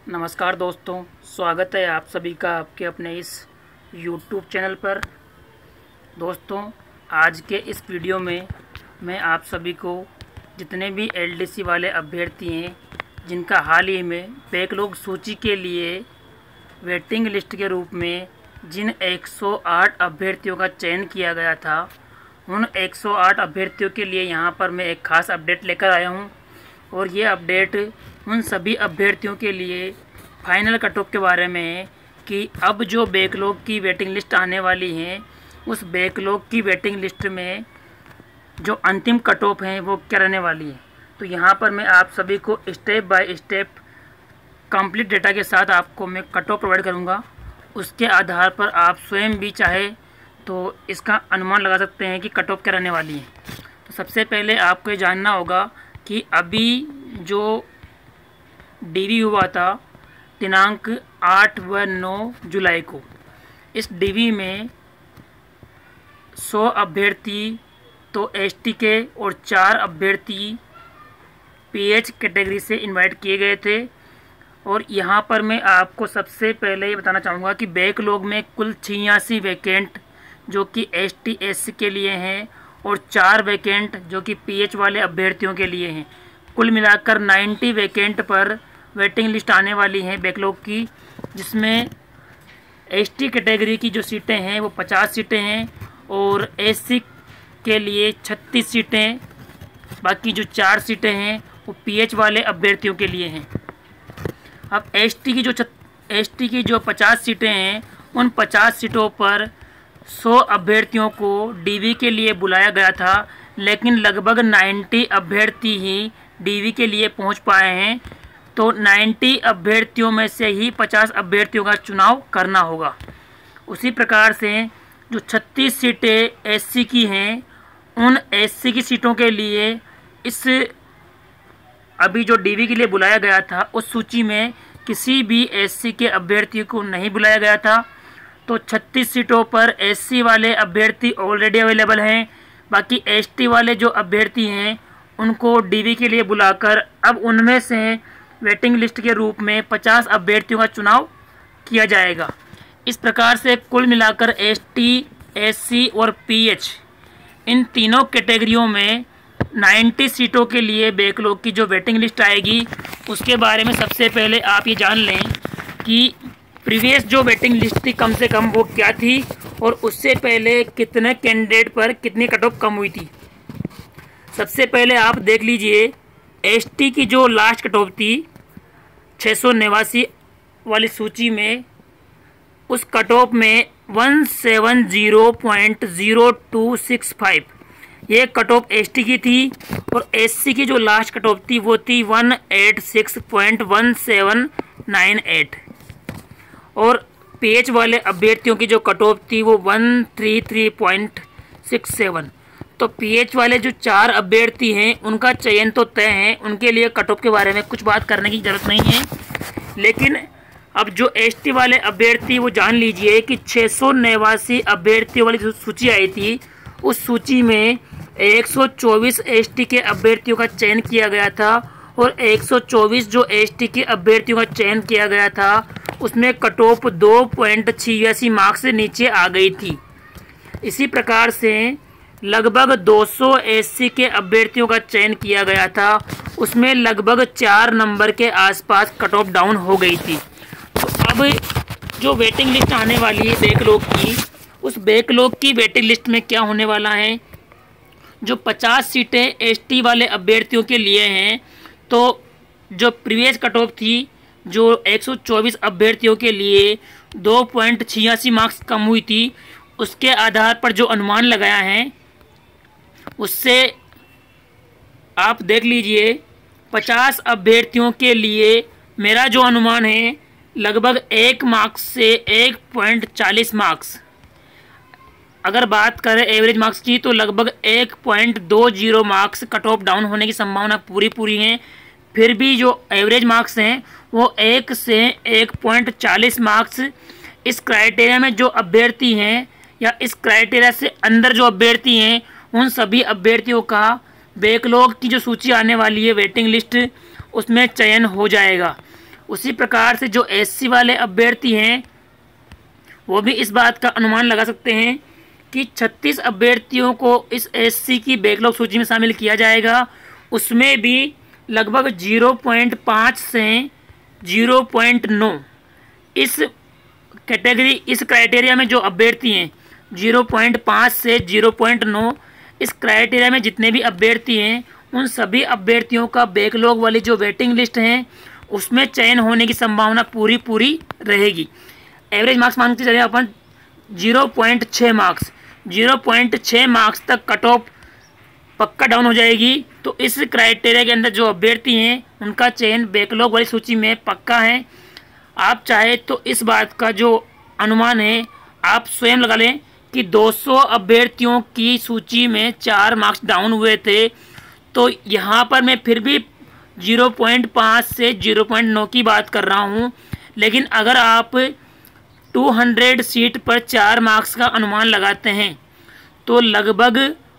नमस्कार दोस्तों, स्वागत है आप सभी का आपके अपने इस YouTube चैनल पर। दोस्तों, आज के इस वीडियो में मैं आप सभी को जितने भी LDC वाले अभ्यर्थी हैं जिनका हाल ही में बैकलॉग सूची के लिए वेटिंग लिस्ट के रूप में जिन 108 अभ्यर्थियों का चयन किया गया था, उन 108 अभ्यर्थियों के लिए यहाँ पर मैं एक ख़ास अपडेट लेकर आया हूँ। और ये अपडेट उन सभी अभ्यर्थियों के लिए फाइनल कट ऑफ के बारे में है कि अब जो बैकलॉग की वेटिंग लिस्ट आने वाली है, उस बैकलॉग की वेटिंग लिस्ट में जो अंतिम कट ऑफ हैं वो क्या रहने वाली है। तो यहाँ पर मैं आप सभी को step by step complete data के साथ आपको मैं कट ऑफ प्रोवाइड करूँगा। उसके आधार पर आप स्वयं भी चाहे तो इसका अनुमान लगा सकते हैं कि कट ऑफ क्या रहने वाली है। तो सबसे पहले आपको ये जानना होगा कि अभी जो डीवी हुआ था दिनांक 8 व 9 जुलाई को, इस डीवी में 100 अभ्यर्थी तो एसटी के और 4 अभ्यर्थी पीएच कैटेगरी से इनवाइट किए गए थे। और यहाँ पर मैं आपको सबसे पहले ये बताना चाहूँगा कि बैकलॉग में कुल 86 वैकेंट जो कि एसटी एससी के लिए हैं और 4 वैकेंट जो कि पीएच वाले अभ्यर्थियों के लिए हैं। कुल मिलाकर 90 वैकेंट पर वेटिंग लिस्ट आने वाली है बैकलॉग की, जिसमें एसटी कैटेगरी की जो सीटें हैं वो 50 सीटें हैं और एससी के लिए 36 सीटें, बाकी जो 4 सीटें हैं वो पीएच वाले अभ्यर्थियों के लिए हैं। अब एसटी की जो 50 सीटें हैं, उन 50 सीटों पर 100 अभ्यर्थियों को डीवी के लिए बुलाया गया था, लेकिन लगभग 90 अभ्यर्थी ही डीवी के लिए पहुंच पाए हैं। तो 90 अभ्यर्थियों में से ही 50 अभ्यर्थियों का चुनाव करना होगा। उसी प्रकार से जो 36 सीटें एससी की हैं, उन एससी की सीटों के लिए इस अभी जो डीवी के लिए बुलाया गया था उस सूची में किसी भी एससी के अभ्यर्थी को नहीं बुलाया गया था। तो 36 सीटों पर एससी वाले अभ्यर्थी ऑलरेडी अवेलेबल हैं। बाकी एसटी वाले जो अभ्यर्थी हैं उनको डीवी के लिए बुलाकर अब उनमें से वेटिंग लिस्ट के रूप में 50 अभ्यर्थियों का चुनाव किया जाएगा। इस प्रकार से कुल मिलाकर एसटी, एससी और पीएच इन तीनों कैटेगरियों में 90 सीटों के लिए बैकलॉग की जो वेटिंग लिस्ट आएगी, उसके बारे में सबसे पहले आप ये जान लें कि प्रीवियस जो वेटिंग लिस्ट थी कम से कम वो क्या थी और उससे पहले कितने कैंडिडेट पर कितनी कट ऑफ कम हुई थी। सबसे पहले आप देख लीजिए, एसटी की जो लास्ट कट ऑफ थी 689 वाली सूची में, उस कट ऑफ में 170.0265 ये कट ऑफ एसटी की थी। और एससी की जो लास्ट कट ऑफ थी वो थी 186.1798 और पीएच वाले अभ्यर्थियों की जो कट ऑफ थी वो 133.67। तो पीएच वाले जो 4 अभ्यर्थी हैं उनका चयन तो तय है, उनके लिए कट ऑफ के बारे में कुछ बात करने की ज़रूरत नहीं है। लेकिन अब जो एसटी वाले अभ्यर्थी वो जान लीजिए कि 689 अभ्यर्थियों वाली सूची आई थी, उस सूची में 124 एसटी के अभ्यर्थियों का चयन किया गया था और 124 जो एसटी के अभ्यर्थियों का चयन किया गया था उसमें कट ऑफ 2.86 मार्क्स से नीचे आ गई थी। इसी प्रकार से लगभग 200 एससी के अभ्यर्थियों का चयन किया गया था, उसमें लगभग 4 नंबर के आसपास कट ऑफ डाउन हो गई थी। तो अब जो वेटिंग लिस्ट आने वाली है बैकलॉग की, उस बैकलॉग की वेटिंग लिस्ट में क्या होने वाला है। जो 50 सीटें एसटी वाले अभ्यर्थियों के लिए हैं, तो जो प्रीवियस कट ऑफ थी जो 124 अभ्यर्थियों के लिए 2.86 मार्क्स कम हुई थी, उसके आधार पर जो अनुमान लगाया है उससे आप देख लीजिए 50 अभ्यर्थियों के लिए मेरा जो अनुमान है लगभग 1 मार्क्स से 1.40 मार्क्स, अगर बात करें एवरेज मार्क्स की तो लगभग 1.20 मार्क्स कट ऑफ डाउन होने की संभावना पूरी है। फिर भी जो एवरेज मार्क्स हैं वो 1 से 1.40 मार्क्स इस क्राइटेरिया में जो अभ्यर्थी हैं या इस क्राइटेरिया से अंदर जो अभ्यर्थी हैं उन सभी अभ्यर्थियों का बैकलॉग की जो सूची आने वाली है वेटिंग लिस्ट, उसमें चयन हो जाएगा। उसी प्रकार से जो एससी वाले अभ्यर्थी हैं वो भी इस बात का अनुमान लगा सकते हैं कि 36 अभ्यर्थियों को इस एससी की बैकलॉग सूची में शामिल किया जाएगा। उसमें भी लगभग 0.5 से 0.9 इस कैटेगरी, इस क्राइटेरिया में जो अभ्यर्थी हैं 0.5 से 0.9 इस क्राइटेरिया में जितने भी अभ्यर्थी हैं उन सभी अभ्यर्थियों का बैकलॉग वाली जो वेटिंग लिस्ट है उसमें चयन होने की संभावना पूरी रहेगी। एवरेज मार्क्स मानते चले अपन 0.6 मार्क्स, 0.6 मार्क्स तक कट ऑफ पक्का डाउन हो जाएगी। तो इस क्राइटेरिया के अंदर जो अभ्यर्थी हैं उनका चयन बैकलॉग वाली सूची में पक्का है। आप चाहे तो इस बात का जो अनुमान है आप स्वयं लगा लें कि 200 अभ्यर्थियों की सूची में 4 मार्क्स डाउन हुए थे, तो यहाँ पर मैं फिर भी 0.5 से 0.9 की बात कर रहा हूँ। लेकिन अगर आप 200 सीट पर 4 मार्क्स का अनुमान लगाते हैं तो लगभग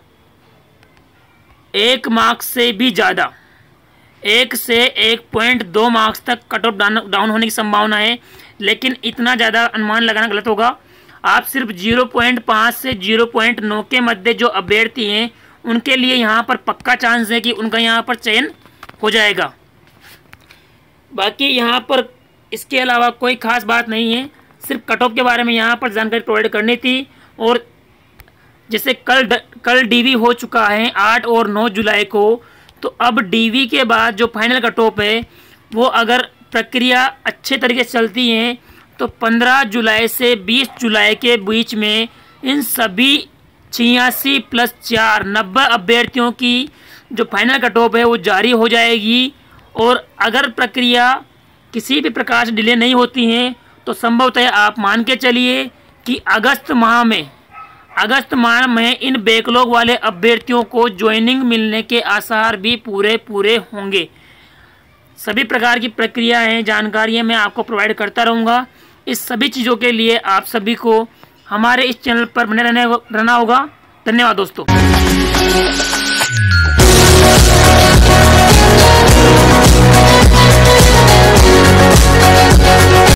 1 मार्क्स से भी ज़्यादा, 1 से 1.2 मार्क्स तक कट ऑफ डाउन होने की संभावना है। लेकिन इतना ज़्यादा अनुमान लगाना गलत होगा। आप सिर्फ 0.5 से 0.9 के मध्य जो अभ्यर्थी हैं उनके लिए यहाँ पर पक्का चांस है कि उनका यहाँ पर चयन हो जाएगा। बाकी यहाँ पर इसके अलावा कोई खास बात नहीं है, सिर्फ कट ऑफ के बारे में यहाँ पर जानकारी प्रोवाइड करनी थी। और जैसे कल डीवी हो चुका है 8 और 9 जुलाई को, तो अब डीवी के बाद जो फाइनल कट ऑफ है वो अगर प्रक्रिया अच्छे तरीके से चलती है तो 15 जुलाई से 20 जुलाई के बीच में इन सभी 86 + 4 90 अभ्यर्थियों की जो फाइनल कट ऑफ है वो जारी हो जाएगी। और अगर प्रक्रिया किसी भी प्रकार से डिले नहीं होती है तो संभवतः आप मान के चलिए कि अगस्त माह में इन बैकलॉग वाले अभ्यर्थियों को ज्वाइनिंग मिलने के आसार भी पूरे होंगे। सभी प्रकार की प्रक्रियाएं, जानकारियां मैं आपको प्रोवाइड करता रहूँगा। इस सभी चीज़ों के लिए आप सभी को हमारे इस चैनल पर बने रहना होगा। धन्यवाद दोस्तों।